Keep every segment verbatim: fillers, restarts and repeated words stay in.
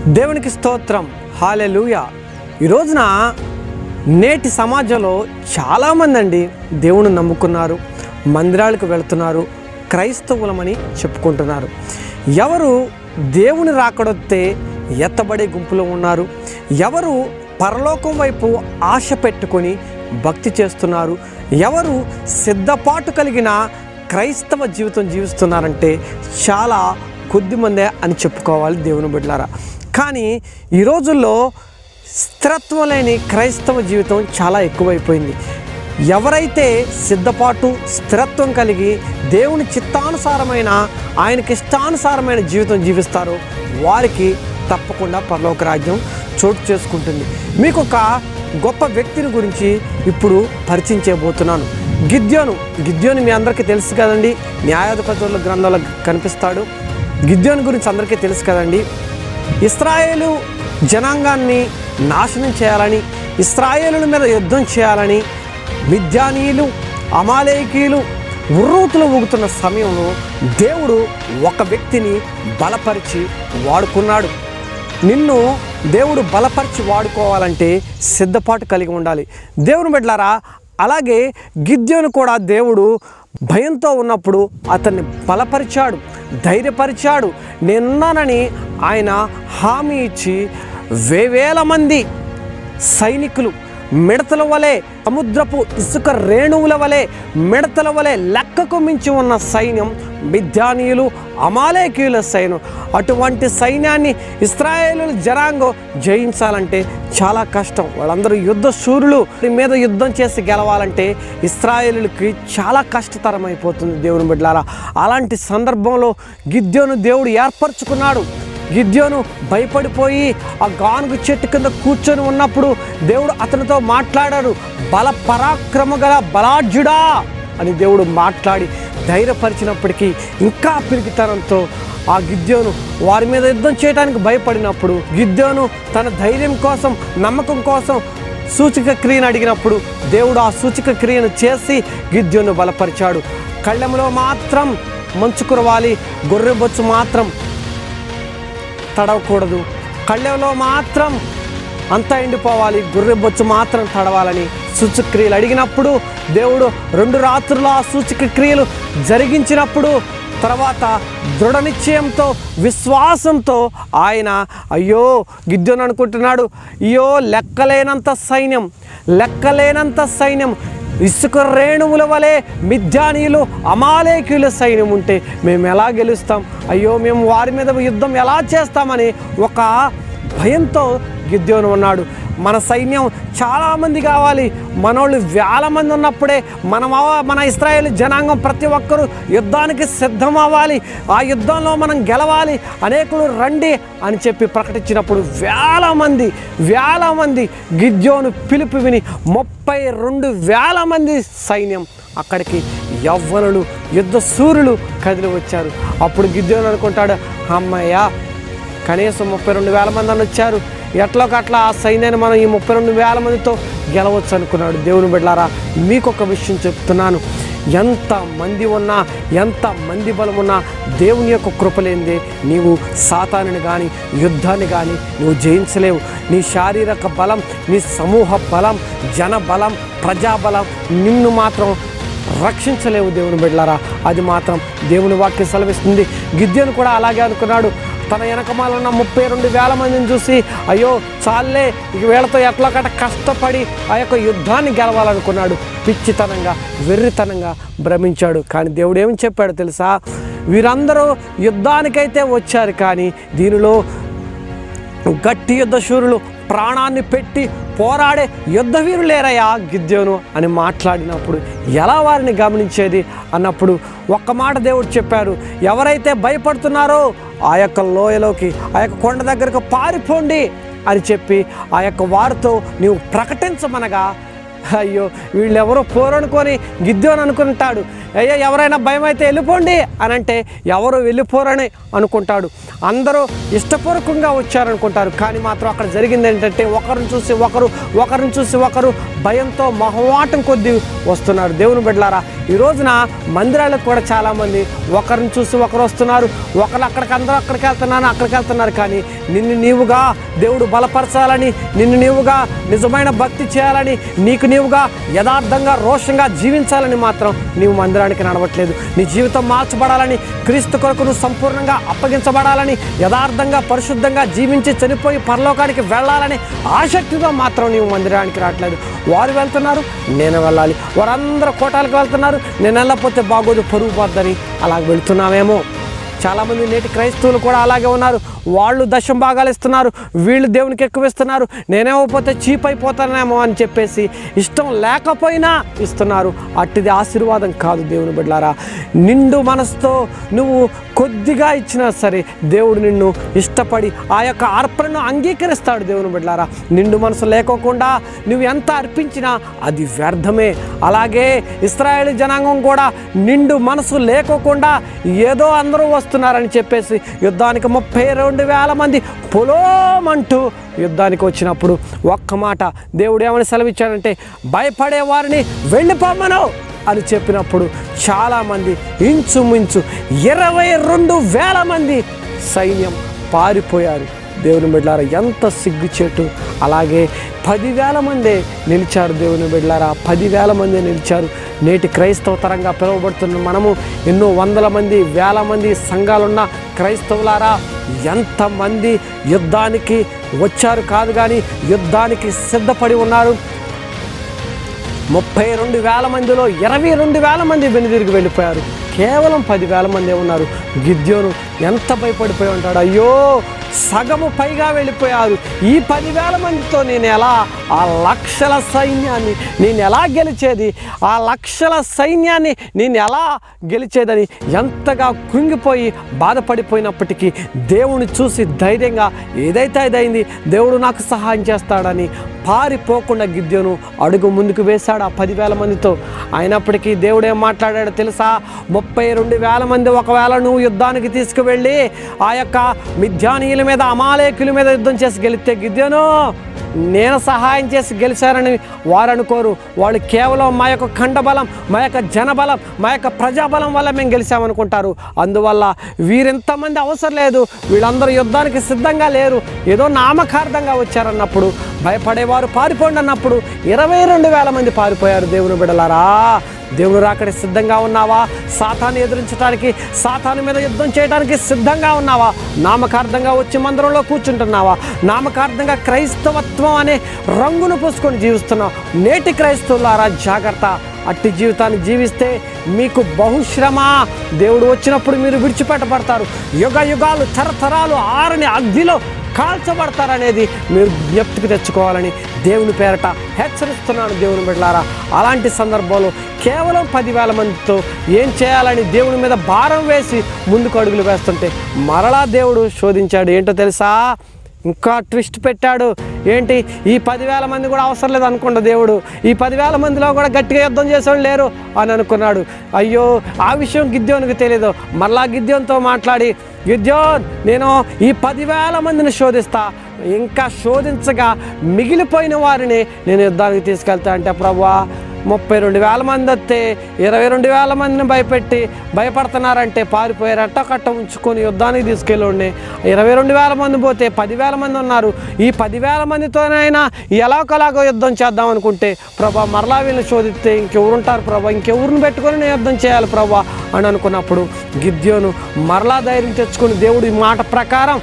దేవునికి స్తోత్రం, హల్లెలూయా. ఈ రోజున నేటి సమాజంలో చాలామంది అండి దేవుని నమ్ముకున్నారు, మందిరాలకు వెళుతున్నారు, క్రైస్తవులమని చెప్పుకుంటున్నారు. ఎవరు దేవుని రాకడొస్తే ఎత్తబడే గుంపులో ఉన్నారు, ఎవరు పరలోకం వైపు ఆశ పెట్టుకొని భక్తి చేస్తున్నారు, ఎవరు సిద్ధపాటు కలిగిన క్రైస్తవ జీవితం జీవిస్తున్నారంటే చాలా కొద్దిమందే అని చెప్పుకోవాలి దేవుని బిడ్డలారా. కానీ ఈ రోజుల్లో స్థిరత్వం లేని క్రైస్తవ జీవితం చాలా ఎక్కువైపోయింది. ఎవరైతే సిద్ధపాటు స్థిరత్వం కలిగి దేవుని చిత్తానుసారమైన ఆయనకి ఇష్టానుసారమైన జీవితం జీవిస్తారో వారికి తప్పకుండా పరలోక రాజ్యం చోటు చేసుకుంటుంది. మీకు ఒక గొప్ప వ్యక్తిని గురించి ఇప్పుడు పరిచయం చేయబోతున్నాను. గిద్యోను. గిద్యోను మీ అందరికీ తెలుసు కదండి, న్యాయాధిపతుల గ్రంథంలో కనిపిస్తాడు. గిద్యోను గురించి అందరికీ తెలుసు కదండి. ఇశ్రాయేలు జనాంగాన్ని నాశనం చేయాలని, ఇశ్రాయేలుల మీద యుద్ధం చేయాలని మిద్యానీయులు, అమాలేకీయులు ఉర్రూతులు ఊగుతున్న సమయంలో దేవుడు ఒక వ్యక్తిని బలపరిచి వాడుకున్నాడు. నిన్ను దేవుడు బలపరిచి వాడుకోవాలంటే సిద్ధపాటు కలిగి ఉండాలి దేవుని బిడ్డలారా. అలాగే గిద్యోను కూడా దేవుడు భయంతో ఉన్నప్పుడు అతన్ని బలపరిచాడు, ధైర్యపరిచాడు. నేనున్నానని ఆయన హామీ ఇచ్చి వేవేల మంది సైనికులు మిడతల వలె, సముద్రపు ఇసుక రేణువుల వలె, మిడతల వలె లెక్కకు మించి ఉన్న సైన్యం మిద్యానీయులు, అమాలేకీయుల సైన్యం. అటువంటి సైన్యాన్ని ఇశ్రాయేలు జనాంగం జయించాలంటే చాలా కష్టం. వాళ్ళందరూ యుద్ధ శూరులు, మీద యుద్ధం చేసి గెలవాలంటే ఇశ్రాయేలుకి చాలా కష్టతరం అయిపోతుంది దేవుని బిడ్డలారా. అలాంటి సందర్భంలో గిద్యోను దేవుడు ఏర్పరచుకున్నాడు. గిద్యోను భయపడిపోయి ఆ గానుగు చెట్టు కింద కూర్చొని ఉన్నప్పుడు దేవుడు అతనితో మాట్లాడారు. బల పరాక్రమ గల బలాఢ్యుడా అని దేవుడు మాట్లాడి ధైర్యపరిచినప్పటికీ ఇంకా పిరికితనంతో ఆ గిద్యోను వారి మీద యుద్ధం చేయడానికి భయపడినప్పుడు గిద్యోను తన ధైర్యం కోసం, నమ్మకం కోసం సూచక క్రియను అడిగినప్పుడు దేవుడు ఆ సూచక క్రియను చేసి గిద్యోను బలపరిచాడు. కళ్ళెంలో మాత్రం మంచు కురవాలి, గొర్రె బొచ్చు మాత్రం తడవకూడదు, కళ్ళెంలో మాత్రం అంతా ఎండిపోవాలి, గొర్రె బొచ్చు మాత్రం తడవాలని సూచక క్రియలు అడిగినప్పుడు దేవుడు రెండు రాత్రులు ఆ సూచక క్రియలు జరిగించినప్పుడు తర్వాత దృఢ నిశ్చయంతో, విశ్వాసంతో ఆయన అయ్యో గిద్యోను అనుకుంటున్నాడు, అయ్యో లెక్కలేనంత సైన్యం, లెక్కలేనంత సైన్యం, ఇసుక రేణువుల వలె మిద్యానీయులు, అమాలేకీయుల సైన్యం ఉంటే మేము ఎలా గెలుస్తాం, అయ్యో మేము వారి మీద యుద్ధం ఎలా చేస్తామని ఒక భయంతో గిద్యోను ఉన్నాడు. మన సైన్యం చాలామంది కావాలి, మనోళ్ళు వేల మంది ఉన్నప్పుడే మన మన ఇశ్రాయేలు జనాంగం ప్రతి ఒక్కరూ యుద్ధానికి సిద్ధం అవ్వాలి, ఆ యుద్ధంలో మనం గెలవాలి, అనేకులు రండి అని చెప్పి ప్రకటించినప్పుడు వేల మంది వేల మంది గిద్యోను పిలుపు విని ముప్పై రెండు వేల మంది సైన్యం అక్కడికి యవ్వనులు, యుద్ధ శూరులు కదిలి వచ్చారు. అప్పుడు గిద్యోను అనుకుంటాడు, అమ్మయ్య కనీసం ముప్పై రెండు వేల మంది అని వచ్చారు, ఎట్లోకట్లా ఆ సైన్యాన్ని మనం ఈ ముప్పై రెండు వేల మందితో గెలవచ్చు అనుకున్నాడు. దేవుని బిడ్డలారా, మీకు ఒక విషయం చెప్తున్నాను, ఎంత మంది ఉన్నా, ఎంత మంది బలం ఉన్నా దేవుని యొక్క కృప లేనిదే నీవు సాతానుని కానీ యుద్ధాన్ని కానీ నువ్వు జయించలేవు. నీ శారీరక బలం, నీ సమూహ బలం, జన బలం, ప్రజాబలం నిన్ను మాత్రం రక్షించలేవు దేవుని బిడ్డలారా. అది మాత్రం దేవుని వాక్యం సెలవిస్తుంది. గిద్యోను కూడా అలాగే అనుకున్నాడు. తన వెనకమాల ఉన్న ముప్పై రెండు వేల మందిని చూసి అయ్యో చాలే ఇక వీళ్ళతో ఎట్లా కట్ట కష్టపడి ఆ యొక్క యుద్ధాన్ని గెలవాలనుకున్నాడు. పిచ్చితనంగా, వెర్రితనంగా భ్రమించాడు. కానీ దేవుడు ఏమని చెప్పాడు తెలుసా, వీరందరూ యుద్ధానికైతే వచ్చారు కానీ దీనిలో గట్టి యుద్ధ శూరులు, ప్రాణాన్ని పెట్టి పోరాడే యుద్ధ వీరులు లేరయ్యా గిద్యోను అని మాట్లాడినప్పుడు ఎలా వారిని గమనించేది అన్నప్పుడు ఒక్క మాట దేవుడు చెప్పారు, ఎవరైతే భయపడుతున్నారో ఆ యొక్క లోయలోకి, ఆ యొక్క కొండ దగ్గరకు పారిపోండి అని చెప్పి ఆ యొక్క వారితో నీవు ప్రకటించమనగా, అయ్యో వీళ్ళెవరో పోరనుకొని గిద్యోను అనుకుంటాడు, అయ్యో ఎవరైనా భయం అయితే వెళ్ళిపోండి అని అంటే ఎవరు వెళ్ళిపోరని అనుకుంటాడు. అందరూ ఇష్టపూర్వకంగా వచ్చారనుకుంటారు. కానీ మాత్రం అక్కడ జరిగింది ఏంటంటే ఒకరిని చూసి ఒకరు, ఒకరిని చూసి ఒకరు భయంతో మొహమాటం కొద్దీ వస్తున్నారు. దేవుని బిడ్డలారా, ఈ రోజున మందిరాలకు కూడా చాలామంది ఒకరిని చూసి ఒకరు వస్తున్నారు, ఒకరు అక్కడికి అందరూ అక్కడికి వెళ్తున్నారు అక్కడికి వెళ్తున్నారు కానీ నిన్ను నీవుగా దేవుడు బలపరచాలని, నిన్ను నీవుగా నిజమైన భక్తి చేయాలని, నీకు నీవుగా యథార్థంగా రోషంగా జీవించాలని మాత్రం నీవు మందిరానికి నడవట్లేదు. నీ జీవితం మార్చబడాలని, క్రీస్తు కొరకు నువ్వు సంపూర్ణంగా అప్పగించబడాలని, యథార్థంగా పరిశుద్ధంగా జీవించి చనిపోయి పరలోకానికి వెళ్ళాలని ఆసక్తితో మాత్రం నీవు మందిరానికి రావట్లేదు. వారు వెళ్తున్నారు, నేను వెళ్ళాలి, వారందరూ కోటాలకు వెళ్తున్నారు, నేను వెళ్ళకపోతే బాగోదు, పరుగు పోద్దని అలాగ వెళుతున్నామేమో. చాలామంది నేటి క్రైస్తవులు కూడా అలాగే ఉన్నారు. వాళ్ళు దశం భాగాలు ఇస్తున్నారు, వీళ్ళు దేవునికి ఎక్కువ ఇస్తున్నారు, నేనేమోపోతే చీప్ అయిపోతానేమో అని చెప్పేసి ఇష్టం లేకపోయినా ఇస్తున్నారు. అట్టిది ఆశీర్వాదం కాదు దేవుని బిడ్డలారా. నిండు మనసుతో నువ్వు కొద్దిగా ఇచ్చినా సరే దేవుడు నిన్ను ఇష్టపడి ఆ యొక్క అర్పణను అంగీకరిస్తాడు దేవుని బిడ్డలారా. నిండు మనసు లేకోకుండా నువ్వు ఎంత అర్పించినా అది వ్యర్థమే. అలాగే ఇశ్రాయేలు జనాంగం కూడా నిండు మనసు లేకోకుండా ఏదో అందరూ వస్తున్నారని చెప్పేసి యుద్ధానికి ముప్పై రెండు వేల మంది పొలోమంటూ యుద్ధానికి వచ్చినప్పుడు ఒక్క మాట దేవుడు ఏమని సెలవిచ్చాడంటే, భయపడే వారిని వెళ్ళిపోమ్మను అని చెప్పినప్పుడు చాలామంది ఇంచుమించు ఇరవై రెండు వేల మంది సైన్యం పారిపోయారు. దేవుని బిడ్డలారా, ఎంత సిగ్గుచేటు. అలాగే పదివేల మందే నిలిచారు దేవుని బిడ్డలారా, పదివేల మందే నిలిచారు. నేటి క్రైస్తవ తరంగా పిలువబడుతున్న మనము ఎన్నో వందల మంది వేల మంది సంఘాలున్న క్రైస్తవులారా, ఎంతమంది యుద్ధానికి వచ్చారు కాదు కానీ యుద్ధానికి సిద్ధపడి ఉన్నారు. ముప్పై రెండు వేల మందిలో ఇరవై రెండు వేల మంది వెనుదిరిగి వెళ్ళిపోయారు. కేవలం పదివేల మంది ఉన్నారు. గిద్యోను ఎంత భయపడిపోయి ఉంటాడు. అయ్యో, సగము పైగా వెళ్ళిపోయారు. ఈ పదివేల మందితో నేను ఎలా ఆ లక్షల సైన్యాన్ని నేను ఎలా గెలిచేది, ఆ లక్షల సైన్యాన్ని నేను ఎలా గెలిచేదని ఎంతగా కృంగిపోయి బాధపడిపోయినప్పటికీ దేవుని చూసి ధైర్యంగా ఏదైతే అదైంది, దేవుడు నాకు సహాయం చేస్తాడని పారిపోకుండా గిద్యోను అడుగు ముందుకు వేశాడు ఆ పదివేల మందితో. అయినప్పటికీ దేవుడు ఏం మాట్లాడాడో తెలుసా? ముప్పై రెండు వేల మంది ఒకవేళ నువ్వు యుద్ధానికి తీసుకువెళ్ళి ఆ యొక్క మిద్యానీయుల మీద అమాలేకుల మీద యుద్ధం చేసి గెలిస్తే గిద్యోను నేను సహాయం చేసి గెలిచారని వారు అనుకోరు. వాళ్ళు కేవలం మా యొక్క ఖండబలం, మా యొక్క జనబలం, మా యొక్క ప్రజాబలం వల్ల మేము గెలిచామనుకుంటారు. అందువల్ల వీరింతమంది అవసరం లేదు, వీళ్ళందరూ యుద్ధానికి సిద్ధంగా లేరు, ఏదో నామకార్థంగా వచ్చారన్నప్పుడు భయపడేవారు పారిపోండి అన్నప్పుడు ఇరవై రెండు వేల మంది పారిపోయారు. దేవుని బిడ్డలారా, దేవుని రాకడ సిద్ధంగా ఉన్నావా? సాతాను ఎదురించడానికి, సాతాను మీద యుద్ధం చేయడానికి సిద్ధంగా ఉన్నావా? నామకార్థంగా వచ్చి మందిరంలో కూర్చుంటున్నావా? నామకార్థంగా క్రైస్తవత్వం అనే రంగును పూసుకొని జీవిస్తున్నావు. నేటి క్రైస్తవులారా, జాగ్రత్త. అట్టి జీవితాన్ని జీవిస్తే మీకు బహుశ్రమ. దేవుడు వచ్చినప్పుడు మీరు విడిచిపెట్టబడతారు. యుగ యుగాలు తరతరాలు ఆరని అగ్నిలో కాల్చబడతారనేది మీరు జ్ఞప్తికి తెచ్చుకోవాలని దేవుని పేరట హెచ్చరిస్తున్నాను దేవుని బిడ్డలారా. అలాంటి సందర్భంలో కేవలం పదివేల మందితో ఏం చేయాలని దేవుని మీద భారం వేసి ముందుకు అడుగులు వేస్తుంటే మరలా దేవుడు శోధించాడు. ఏంటో తెలుసా? ఇంకా ట్విస్ట్ పెట్టాడు. ఏంటి? ఈ పదివేల మంది కూడా అవసరం లేదు అనుకున్న దేవుడు, ఈ పదివేల మందిలో కూడా గట్టిగా యుద్ధం చేసేవాళ్ళు లేరు అని అనుకున్నాడు. అయ్యో, ఆ విషయం గిద్యోనికి తెలియదు. మరలా గిద్యోన్తో మాట్లాడి, గిద్యోన్, నేను ఈ పదివేల మందిని శోధిస్తా, ఇంకా శోధించగా మిగిలిపోయిన వారిని నేను యుద్ధానికి తీసుకెళ్తా అంటే, ప్రభువా ముప్పై రెండు వేల మంది వస్తే ఇరవై రెండు వేల మందిని భయపెట్టి భయపడుతున్నారంటే పారిపోయారు. అట్టకట్ట ఉంచుకొని యుద్ధానికి తీసుకెళ్ళండి. ఇరవై రెండు వేల మంది పోతే పదివేల మంది ఉన్నారు. ఈ పదివేల మందితోనైనా ఎలాగోలాగో యుద్ధం చేద్దాం అనుకుంటే, ప్రభా మరలా వీళ్ళని శోధిస్తే ఇంకెవరుంటారు ప్రభా, ఇంకెవరిని పెట్టుకొని నేను యుద్ధం చేయాలి ప్రభా అని అనుకున్నప్పుడు గిద్యోను మరలా ధైర్యం తెచ్చుకొని దేవుడి మాట ప్రకారం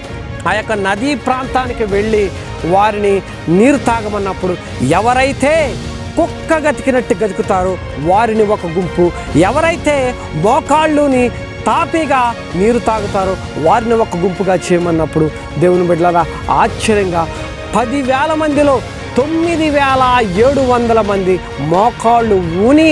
ఆ యొక్క నదీ ప్రాంతానికి వెళ్ళి వారిని నీరు తాగమన్నప్పుడు ఎవరైతే కుక్క గతికినట్టు గతుకుతారో వారిని ఒక గుంపు, ఎవరైతే మోకాళ్ళుని తాపిగా నీరు తాగుతారో వారిని ఒక గుంపుగా చేయమన్నప్పుడు దేవుని బిడ్డలారా, ఆశ్చర్యంగా పదివేల మందిలో తొమ్మిది వేల ఏడు వందల మంది మోకాళ్ళు ఊని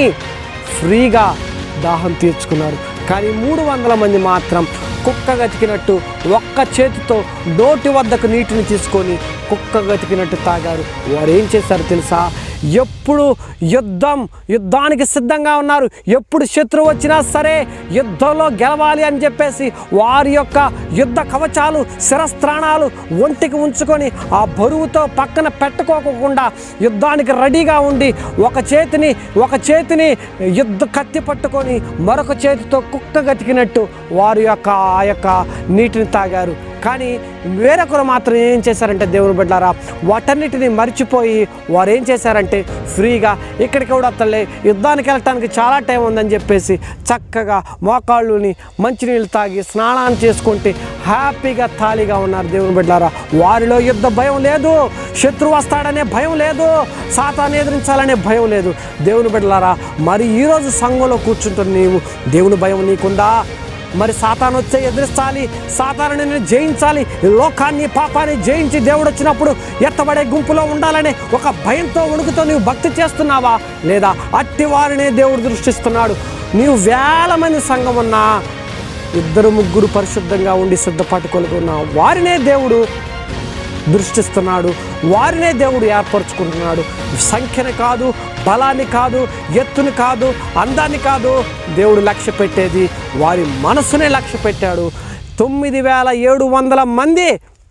ఫ్రీగా దాహం తీర్చుకున్నారు. కానీ మూడు వందల మంది మాత్రం కుక్క గతికినట్టు ఒక్క చేతితో నోటి వద్దకు నీటిని తీసుకొని కుక్క గతికినట్టు తాగారు. వారు ఏం చేశారు తెలుసా? ఎప్పుడు యుద్ధం యుద్ధానికి సిద్ధంగా ఉన్నారు. ఎప్పుడు శత్రువు వచ్చినా సరే యుద్ధంలో గెలవాలి అని చెప్పేసి వారి యొక్క యుద్ధ కవచాలు శిరస్త్రాణాలు ఒంటికి ఉంచుకొని ఆ బరువుతో పక్కన పెట్టుకోకుండా యుద్ధానికి రెడీగా ఉండి ఒక చేతిని ఒక చేతిని యుద్ధ కత్తి పట్టుకొని మరొక చేతితో కుక్క గతికినట్టు వారి యొక్క ఆ యొక్క నీటిని తాగారు. కానీ వేరొకరు మాత్రం ఏం చేశారంటే దేవుని బిడ్డలారా, వాటన్నిటిని మర్చిపోయి వారు ఏం చేశారంటే ఫ్రీగా ఇక్కడికి కూడా తల్లి యుద్ధానికి వెళ్ళటానికి చాలా టైం ఉందని చెప్పేసి చక్కగా మోకాళ్ళుని మంచినీళ్ళు తాగి స్నానాన్ని చేసుకుంటే హ్యాపీగా తాళిగా ఉన్నారు. దేవుని బిడ్డలారా, వారిలో యుద్ధ భయం లేదు, శత్రువు వస్తాడనే భయం లేదు, సాతాను ఎదిరించాలనే భయం లేదు. దేవుని బిడ్డలారా, మరి ఈరోజు సంఘంలో కూర్చుంటున్న నీవు దేవుని భయం నీకుందా? మరి సాతాను వచ్చే ఎదిరించాలి, సాతాను నేను జయించాలి, లోకాన్ని పాపాన్ని జయించి దేవుడు వచ్చినప్పుడు ఎత్తబడే గుంపులో ఉండాలనే ఒక భయంతో వణుకుతో నీవు భక్తి చేస్తున్నావా? లేదా అట్టి వారినే దేవుడు దృష్టిస్తున్నాడు. నీవు వేల మంది సంఘం ఉన్నా ఇద్దరు ముగ్గురు పరిశుద్ధంగా ఉండి సిద్ధపాటు కలిగి ఉన్న వారినే దేవుడు దృష్టిస్తున్నాడు, వారినే దేవుడు ఏర్పరచుకుంటున్నాడు. సంఖ్యని కాదు, బలాన్ని కాదు, ఎత్తుని కాదు, అందాన్ని కాదు దేవుడు లక్ష్య పెట్టేది, వారి మనసునే లక్ష్య పెట్టాడు. తొమ్మిది వేల ఏడు వందల మంది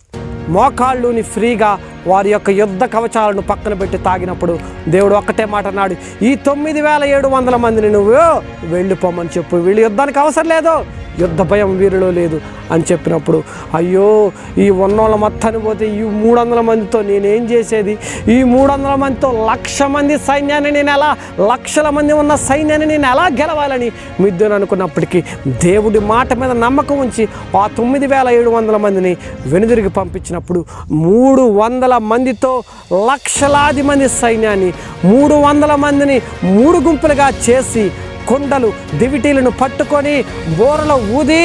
మోకాళ్ళుని ఫ్రీగా వారి యొక్క యుద్ధ కవచాలను పక్కన పెట్టి తాగినప్పుడు దేవుడు ఒక్కటే మాట అన్నాడు, ఈ తొమ్మిది వేల ఏడు వందల మందిని నువ్వు వెళ్ళిపోమని చెప్పు, వీళ్ళు యుద్ధానికి అవసరం లేదు, యుద్ధ భయం వీరిలో లేదు అని చెప్పినప్పుడు అయ్యో ఈ ఉన్నోళ్ళ మొత్తాన్ని పోతే ఈ మూడు వందల మందితో నేనేం చేసేది, ఈ మూడు వందల మందితో లక్ష మంది సైన్యాన్ని నేను ఎలా లక్షల మంది ఉన్న సైన్యాన్ని నేను ఎలా గెలవాలని మిద్దును అనుకున్నప్పటికీ దేవుడి మాట మీద నమ్మకం ఉంచి ఆ తొమ్మిది వేల ఏడు వందల మందిని వెనుదిరిగి పంపించినప్పుడు మూడు వందల మందితో లక్షలాది మంది సైన్యాన్ని మూడు వందల మందిని మూడు గుంపులుగా చేసి కొండలు దివిటీలను పట్టుకొని బోరలో ఊది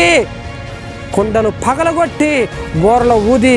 కొండను పగలగొట్టి బోరలో ఊది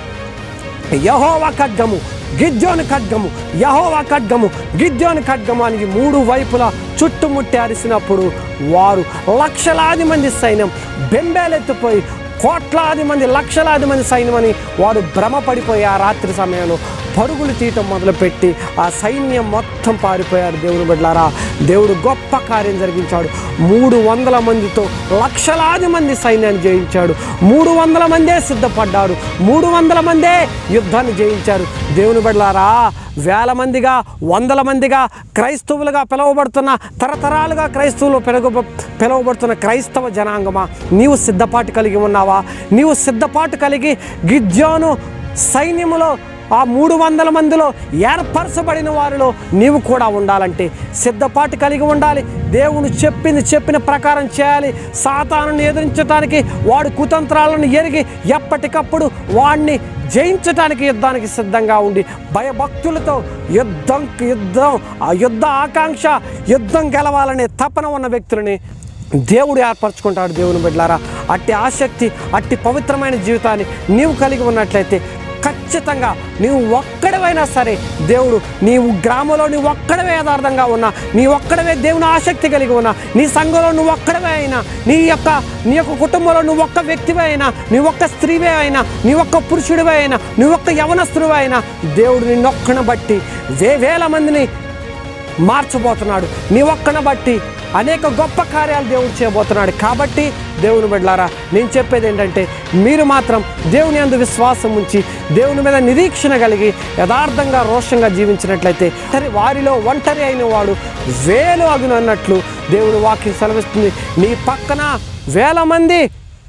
యెహోవా ఖడ్గము గిద్యోని ఖడ్గము యెహోవా ఖడ్గము గిద్యోని ఖడ్గము అని మూడు వైపులా చుట్టుముట్టి అరిసినప్పుడు వారు లక్షలాది మంది సైన్యం బెంబేలెత్తిపోయి కోట్లాది మంది లక్షలాది మంది సైన్యమని వారు భ్రమపడిపోయి ఆ రాత్రి సమయంలో పరుగులు తీయటం మొదలుపెట్టి ఆ సైన్యం మొత్తం పారిపోయారు. దేవుని బిడ్డలారా, దేవుడు గొప్ప కార్యం జరిగించాడు. మూడు వందల మందితో లక్షలాది మంది సైన్యాన్ని జయించాడు. మూడు వందల మందే సిద్ధపడ్డాడు, మూడు వందల మందే యుద్ధాన్ని జయించారు. దేవుని బిడ్డలారా, వేల మందిగా వందల మందిగా క్రైస్తవులుగా పిలువబడుతున్న తరతరాలుగా క్రైస్తవులు పెరుగు పిలువబడుతున్న క్రైస్తవ జనాంగమా, నీవు సిద్ధపాటు కలిగి ఉన్నావా? నీవు సిద్ధపాటు కలిగి గిద్యోను సైన్యములో ఆ మూడు వందల మందిలో ఏర్పరచబడిన వారిలో నీవు కూడా ఉండాలంటే సిద్ధపాటు కలిగి ఉండాలి. దేవుడు చెప్పింది చెప్పిన ప్రకారం చేయాలి. సాతానుని ఎదిరించడానికి వాడు కుతంత్రాలను ఎరిగి ఎప్పటికప్పుడు వాడిని జయించడానికి యుద్ధానికి సిద్ధంగా ఉండి భయభక్తులతో యుద్ధం యుద్ధం ఆ యుద్ధ ఆకాంక్ష యుద్ధం గెలవాలనే తపన ఉన్న వ్యక్తులని దేవుడు ఏర్పరచుకుంటాడు. దేవుని బిడ్డలారా, అట్టి ఆసక్తి అట్టి పవిత్రమైన జీవితాన్ని నీవు కలిగి ఉన్నట్లయితే ఖచ్చితంగా నీవు ఒక్కడవైనా సరే దేవుడు నీవు గ్రామంలో నువ్వు ఒక్కడవే యథార్థంగా ఉన్నా, నీ ఒక్కడవే దేవుని ఆసక్తి కలిగి ఉన్నా, నీ సంఘంలో నువ్వు ఒక్కడవే అయినా, నీ యొక్క నీ యొక్క కుటుంబంలో నువ్వు ఒక్క వ్యక్తివే అయినా, నీ ఒక్క స్త్రీవే అయినా, నీ ఒక్క పురుషుడివే అయినా, నీ ఒక్క యవనస్తుడివే అయినా దేవుడు నిన్నొక్కను బట్టి వే వేల మందిని మార్చబోతున్నాడు. నీ ఒక్కను బట్టి అనేక గొప్ప కార్యాలు దేవుడు చేయబోతున్నాడు. కాబట్టి దేవుని బిడ్డలారా, నేను చెప్పేది ఏంటంటే మీరు మాత్రం దేవుని యందు విశ్వాసం ఉంచి దేవుని మీద నిరీక్షణ కలిగి యథార్థంగా రోషంగా జీవించినట్లయితే వారిలో ఒంటరి అయిన వాడు వేలు అగును అన్నట్లు దేవుని వాక్యం సెలవిస్తుంది. నీ పక్కన వేల మంది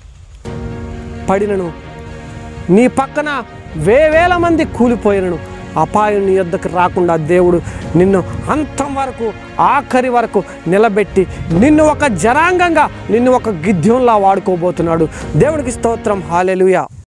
పడినను, నీ పక్కన వేవేల మంది కూలిపోయినను అపాయం నీ యొద్దకు రాకుండా దేవుడు నిన్ను అంతం వరకు ఆఖరి వరకు నిలబెట్టి నిన్ను ఒక జనాంగంగా నిన్ను ఒక గిద్యోన్లా వాడుకోబోతున్నాడు. దేవునికి స్తోత్రం. హల్లెలూయా.